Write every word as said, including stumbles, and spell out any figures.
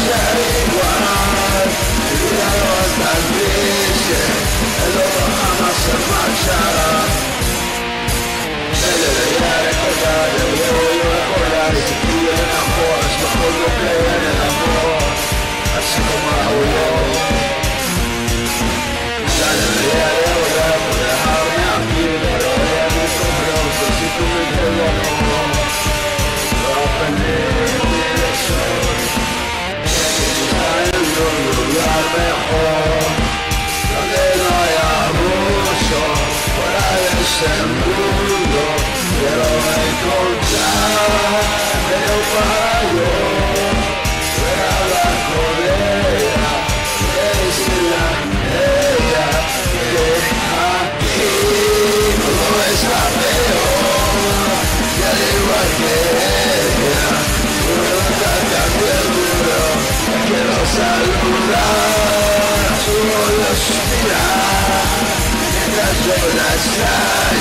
ser igual, mi vida no es tan triste, el otro jamás se marchará. Me debería recordar, me debo yo recordar, y si tú en el amor, es mejor no creer en el amor, así como hago yo. Ya debería de volver por dejarme aquí, pero ella me compró, si tú me perdonas, lo aprendí en mi lección. En un lugar mejor, donde no haya abuso, fuera de este mundo, quiero encontrar medio para yo, voy a hablar con ella, decirle a ella que aquí no es la peor, y al igual que ella, no me está tan duro. Quiero saludar, su odio suspirar, mientras yo la extraño.